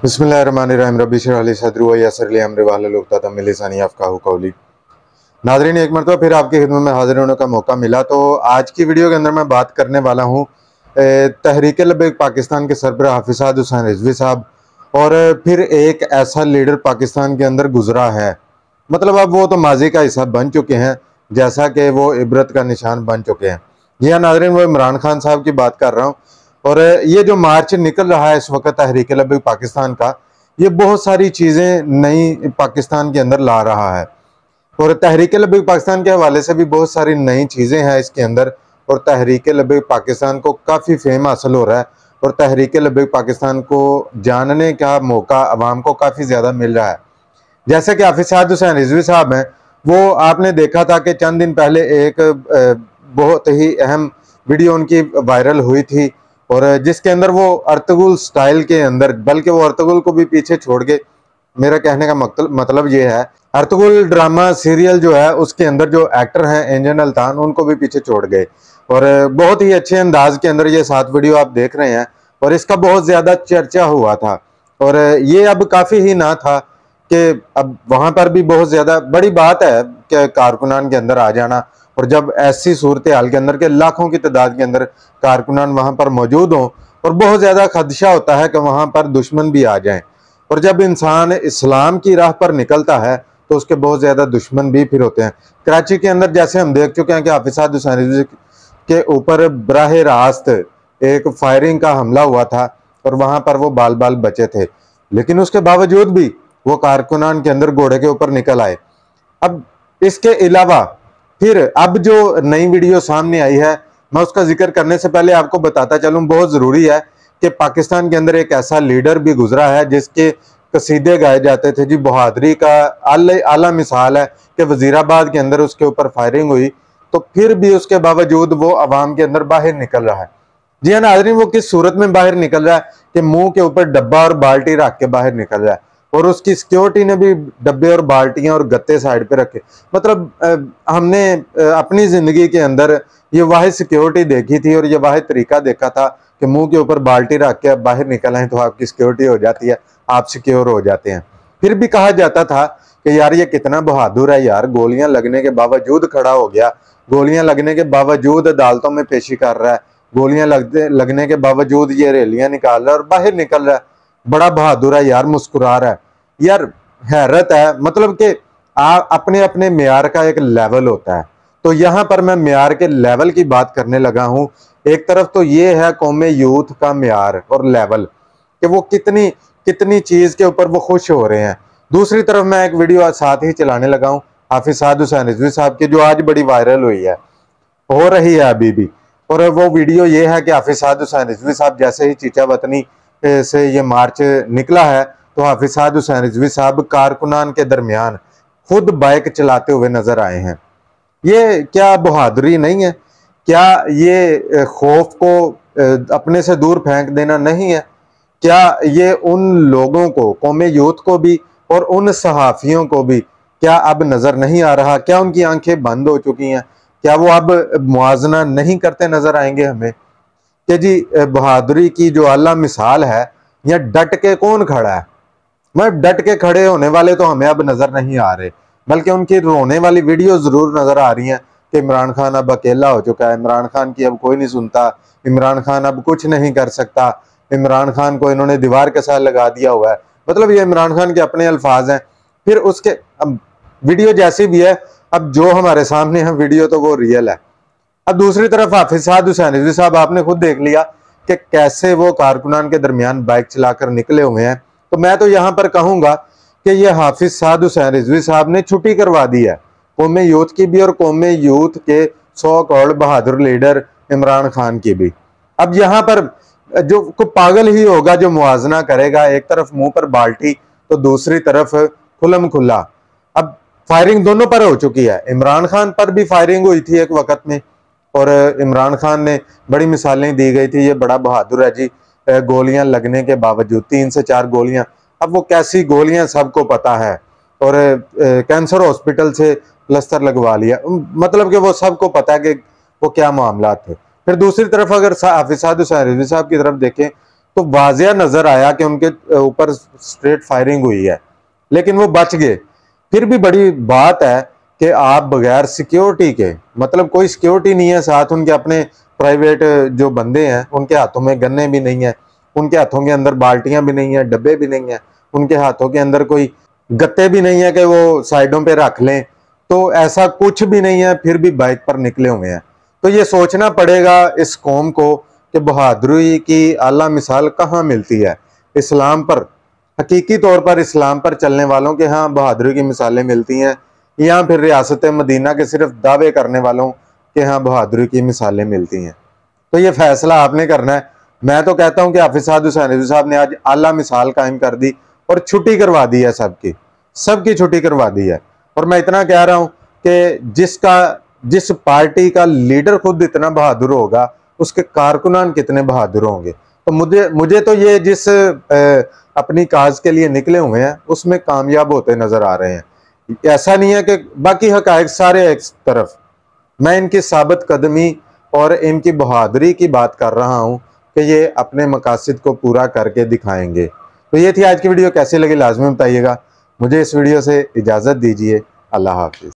बिस्मिल्लाहिर्रहमानिर्रहीम रब्बी इश्रह ली सदरी व यस्सिर ली अमरी वाहलुल उक़दतम मिन लिसानी यफ़क़हू क़ौली। नाज़रीन, एक मरतबा फिर आपकी खिदमत में हाज़िर होने का मौका मिला। तो आज की वीडियो के अंदर मैं बात करने वाला हूँ तहरीक-ए-लब्बैक पाकिस्तान के सरबराह हाफ़िज़ साद हुसैन रिज़वी साहब और फिर एक ऐसा लीडर पाकिस्तान के अंदर गुजरा है, मतलब अब वो तो माजी का हिस्सा बन चुके हैं, जैसा कि वो इबरत का निशान बन चुके हैं। जी हाँ नाज़रीन, वो इमरान खान साहब की बात कर रहा हूँ। और ये जो मार्च निकल रहा है इस वक्त तहरीक-ए-लब्बैक पाकिस्तान का, ये बहुत सारी चीज़ें नई पाकिस्तान के अंदर ला रहा है और तहरीक-ए-लब्बैक पाकिस्तान के हवाले से भी बहुत सारी नई चीज़ें हैं इसके अंदर। और तहरीक-ए-लब्बैक पाकिस्तान को काफ़ी फेम हासिल हो रहा है और तहरीक-ए-लब्बैक पाकिस्तान को जानने का मौका अवाम को काफ़ी ज़्यादा मिल रहा है। जैसे कि हाफ़िज़ साद हुसैन रिज़वी साहब हैं, वो आपने देखा था कि चंद दिन पहले एक बहुत ही अहम वीडियो उनकी वायरल हुई थी और जिसके अंदर वो अर्तुगरुल स्टाइल के अंदर, बल्कि वो अर्तुगरुल को भी पीछे छोड़ के, मेरा कहने का मतलब ये है, अर्तुगरुल ड्रामा सीरियल जो है उसके अंदर जो एक्टर हैं एंजन अल्तान, उनको भी पीछे छोड़ गए और बहुत ही अच्छे अंदाज के अंदर ये 7 वीडियो आप देख रहे हैं और इसका बहुत ज़्यादा चर्चा हुआ था। और ये अब काफ़ी ही ना था कि अब वहाँ पर भी बहुत ज़्यादा बड़ी बात है कि कारकुनान के अंदर आ जाना, और जब ऐसी सूरत हाल के अंदर के लाखों की तादाद के अंदर कारकुनान वहाँ पर मौजूद हों और बहुत ज़्यादा खदशा होता है कि वहाँ पर दुश्मन भी आ जाएं। और जब इंसान इस्लाम की राह पर निकलता है तो उसके बहुत ज़्यादा दुश्मन भी फिर होते हैं। कराची के अंदर जैसे हम देख चुके हैं कि हाफ़िज़ साद हुसैन रिज़वी के ऊपर बराह रास्त एक फायरिंग का हमला हुआ था और वहाँ पर वो बाल बाल बचे थे, लेकिन उसके बावजूद भी वो कारकुनान के अंदर घोड़े के ऊपर निकल आए। अब इसके अलावा फिर अब जो नई वीडियो सामने आई है, मैं उसका जिक्र करने से पहले आपको बताता चलूं, बहुत ज़रूरी है कि पाकिस्तान के अंदर एक ऐसा लीडर भी गुजरा है जिसके कसीदे गाए जाते थे। जी, बहादुरी का आला मिसाल है कि वजीराबाद के अंदर उसके ऊपर फायरिंग हुई तो फिर भी उसके बावजूद वो अवाम के अंदर बाहर निकल रहा है। जी हाँ नाज़रीन, वो किस सूरत में बाहर निकल रहा है कि मुंह के ऊपर डब्बा और बाल्टी रख के बाहर निकल रहा है और उसकी सिक्योरिटी ने भी डब्बे और बाल्टियां और गत्ते साइड पे रखे। मतलब हमने अपनी ज़िंदगी के अंदर ये वाहिद सिक्योरिटी देखी थी और ये वाहिद तरीका देखा था कि मुंह के ऊपर बाल्टी रख के आप बाहर निकल आए तो आपकी सिक्योरिटी हो जाती है, आप सिक्योर हो जाते हैं। फिर भी कहा जाता था कि यार ये कितना बहादुर है यार, गोलियां लगने के बावजूद खड़ा हो गया, गोलियां लगने के बावजूद अदालतों में पेशी कर रहा है, गोलियां लगने के बावजूद ये रैलियां निकाल रहा है और बाहर निकल रहा है, बड़ा बहादुर है यार, मुस्कुरा रहा है यार। हैरत है, मतलब कि अपने अपने मेयार का एक लेवल होता है। तो यहाँ पर मैं मेयार के लेवल की बात करने लगा हूँ। एक तरफ तो ये है कौमे यूथ का मेयार और लेवल कि वो कितनी कितनी चीज़ के ऊपर वो खुश हो रहे हैं। दूसरी तरफ मैं एक वीडियो साथ ही चलाने लगा हूँ हाफ़िज़ साद हुसैन रिज़वी साहब की, जो आज बड़ी वायरल हुई है, हो रही है अभी भी। और वो वीडियो ये है कि हाफ़िज़ साद हुसैन रिज़वी साहब जैसे ही चीचा वतनी से ये मार्च निकला है तो हाफ़िज़ साद हुसैन रिज़वी साहब कारकुनान के दरमियान खुद बाइक चलाते हुए नजर आए हैं। ये क्या बहादुरी नहीं है? क्या ये खौफ को अपने से दूर फेंक देना नहीं है? क्या ये उन लोगों को, कौमे यूथ को भी और उन सहाफ़ियों को भी क्या अब नजर नहीं आ रहा? क्या उनकी आंखें बंद हो चुकी हैं? क्या वो अब मुआजना नहीं करते नजर आएंगे हमें कि जी बहादुरी की जो आला मिसाल है, या डट के कौन खड़ा है? मैं डट के खड़े होने वाले तो हमें अब नजर नहीं आ रहे, बल्कि उनकी रोने वाली वीडियो जरूर नजर आ रही हैं कि इमरान खान अब अकेला हो चुका है, इमरान खान की अब कोई नहीं सुनता, इमरान खान अब कुछ नहीं कर सकता, इमरान खान को इन्होंने दीवार के साथ लगा दिया हुआ है। मतलब ये इमरान खान के अपने अल्फाज हैं। फिर उसके अब वीडियो जैसी भी है, अब जो हमारे सामने है वीडियो तो वो रियल है। अब दूसरी तरफ हाफ़िज़ साद हुसैन रिज़वी साहब, आपने खुद देख लिया कि कैसे वो कारकुनान के दरमियान बाइक चलाकर निकले हुए हैं। तो मैं तो यहाँ पर कहूँगा कि ये हाफ़िज़ साद हुसैन रिज़वी साहब ने छुट्टी करवा दी है कौमे यूथ की भी और कौमे यूथ के सो कॉल्ड बहादुर लीडर इमरान खान की भी। अब यहाँ पर जो कोई पागल ही होगा जो मुआजना करेगा, एक तरफ मुंह पर बाल्टी तो दूसरी तरफ खुलम खुला। अब फायरिंग दोनों पर हो चुकी है, इमरान खान पर भी फायरिंग हुई थी एक वक्त में और इमरान खान ने बड़ी मिसालें दी गई थी, ये बड़ा बहादुर है जी, गोलियां लगने के बावजूद 3 से 4 गोलियां। अब वो कैसी गोलियां सबको पता है और कैंसर हॉस्पिटल से प्लस्तर लगवा लिया, मतलब कि वो सबको पता है कि वो क्या मामला थे। फिर दूसरी तरफ अगर हाफ़िज़ साद हुसैन रिज़वी साहब की तरफ देखें तो वाजिया नजर आया कि उनके ऊपर स्ट्रेट फायरिंग हुई है, लेकिन वो बच गए। फिर भी बड़ी बात है कि आप बगैर सिक्योरिटी के, मतलब कोई सिक्योरिटी नहीं है साथ, उनके अपने प्राइवेट जो बंदे हैं उनके हाथों में गन्ने भी नहीं है, उनके हाथों के अंदर बाल्टियां भी नहीं है, डब्बे भी नहीं है, उनके हाथों के अंदर कोई गत्ते भी नहीं है कि वो साइडों पे रख लें, तो ऐसा कुछ भी नहीं है, फिर भी बाइक पर निकले हुए हैं। तो ये सोचना पड़ेगा इस कौम को कि बहादुरी की आला मिसाल कहाँ मिलती है। इस्लाम पर, हकीकी तौर पर इस्लाम पर चलने वालों के यहाँ बहादुरी की मिसालें मिलती हैं, या फिर रियासत मदीना के सिर्फ दावे करने वालों के यहाँ बहादुरी की मिसालें मिलती हैं। तो ये फैसला आपने करना है। मैं तो कहता हूं कि हाफिज साद हुसैन रिजवी साहब ने आज आला मिसाल कायम कर दी और छुट्टी करवा दी है, सबकी छुट्टी करवा दी है। और मैं इतना कह रहा हूं कि जिस पार्टी का लीडर खुद इतना बहादुर होगा, उसके कारकुनान कितने बहादुर होंगे। तो मुझे तो ये जिस अपनी काज के लिए निकले हुए हैं उसमें कामयाब होते नजर आ रहे हैं। ऐसा नहीं है कि बाकी हकायक सारे एक तरफ, मैं इनकी साबित कदमी और इनकी बहादुरी की बात कर रहा हूं कि ये अपने मकासद को पूरा करके दिखाएंगे। तो ये थी आज की वीडियो, कैसी लगी लाजमी बताइएगा। मुझे इस वीडियो से इजाजत दीजिए। अल्लाह हाफिज।